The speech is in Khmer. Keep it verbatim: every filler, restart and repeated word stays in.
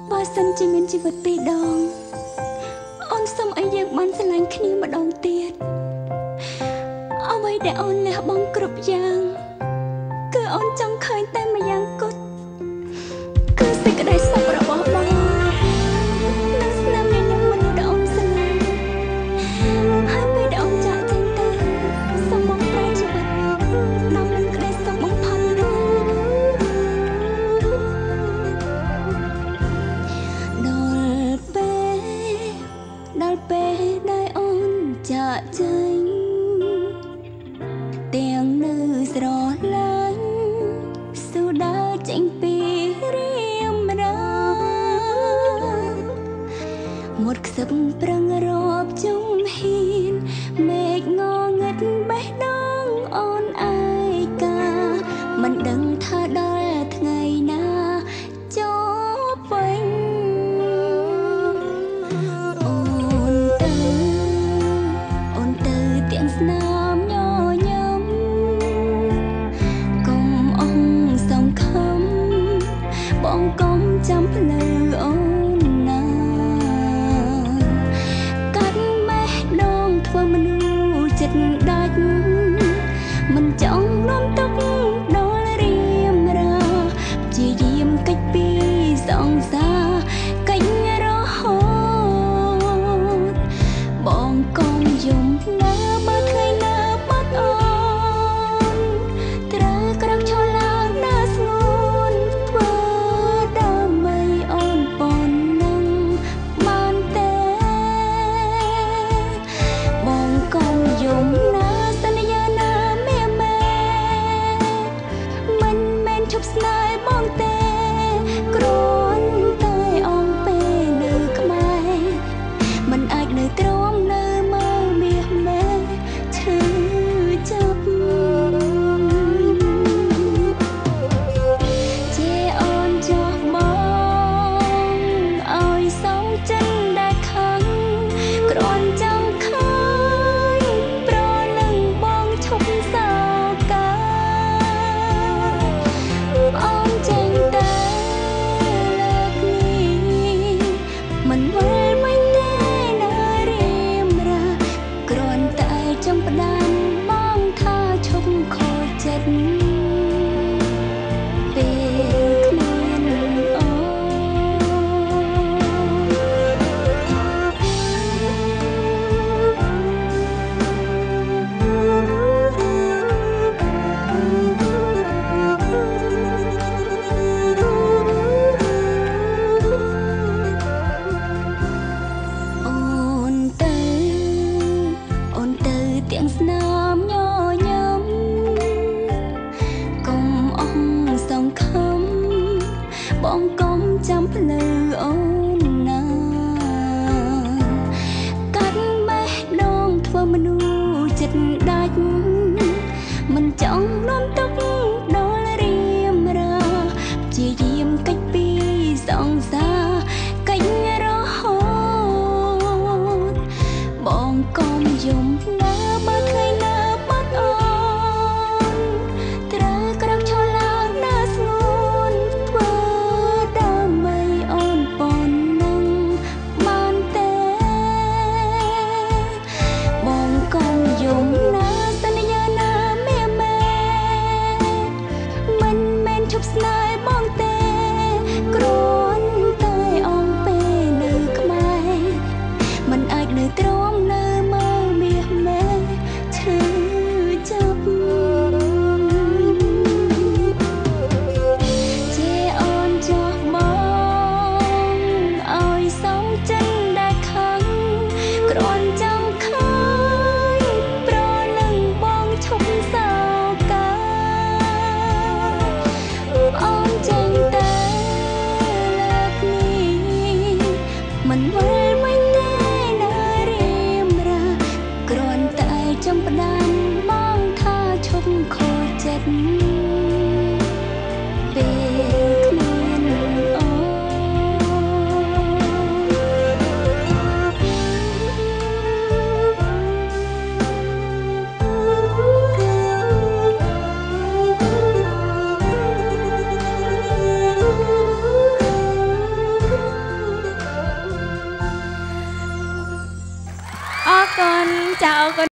បើសិនជាមានជីវិតពីរដងអូនសុំឲ្យយើងបានស្រឡាញ់គ្នាម្ដងទៀតអ្វីដែលអូនលះបង់គ្រប់យ៉ាងគឺអូនចង់ឃើញតែម្យ៉ាងគត់គឺសេចក្តីសុខរបស់បងនិងស្នាមញញឹមមនុស្សដែលអូនស្រឡាញ់ហើយពេលដែលអូនចាក់ចេញទៅសូមបងប្រែជីវិតនាំនឹងក្តីសុខបំផុតដល់ពេលដល់ពេលដែលអូនចាក់ចេញទាំងនៅស្រឡាញ់ស៊ូដើរចេញពីរៀមរាមុតខ្សឹបប្រឹងរាប់ជុំហ៊ានមេឃងងឹតបេះដូងអូនអាយកាមិនដឹងថាដល់ថ្ងៃណាចប់វិញអូនទៅអូនទៅទាំងស្នាមញញឹមកុំអងសង្ឃឹមបងកុំចាំផ្លូវអូនណាកាត់បេះដូងធ្វើមនុស្សចិត្តដាច់មិនចង់នាំទុកដល់រៀមរាព្យាយាមកិច្ចពីសង្សារកិច្ចរហូតបងកុំយំណាបើថ្ងៃណាបាត់អូនត្រូវក្រឹកឈរឡើងណាស្ងួនធ្វើដើម្បីអូនប៉ុណ្ណឹងបានទេបងកុំយំណាសន្យាណាមេមេមិនមែនឈប់ស្នេហ៍បងទេគ្រាន់តែអងពេលនៅក្បែរមិនអាចនៅទ្រាំនៅមើលមាសមេឈឺចាប់ជាអូនចោះបងឲ្យសងចិនដែលខឹងគ្រាន់ចង់ឃើញប្រនឹងបងឈប់សោកាអូនចេញតែលើកនេះមិនវិលមិនទេនៅរៀមរាគ្រាន់តែចង់ផ្ដាំបងថាឈប់ខូចចិត្តពេលគ្មានអូអូនទៅអូនទៅទាំងស្នាមញញឹមកុំអងសង្ឃឹមបងកុំចាំផ្លូវអូនណាកាត់បេះដូងធ្វើមនុស្សចិត្តដាច់មិនចង់នាំទុកដល់រៀមរាព្យាយាមកិច្ចពីសង្សារកិច្ចរហូតបងកុំយំណាបើថ្ងៃណាបាត់អូនត្រូវក្រឹកឈរឡើងណាស្ងួនធ្វើដើម្បីអូនគុណចាអរគុណ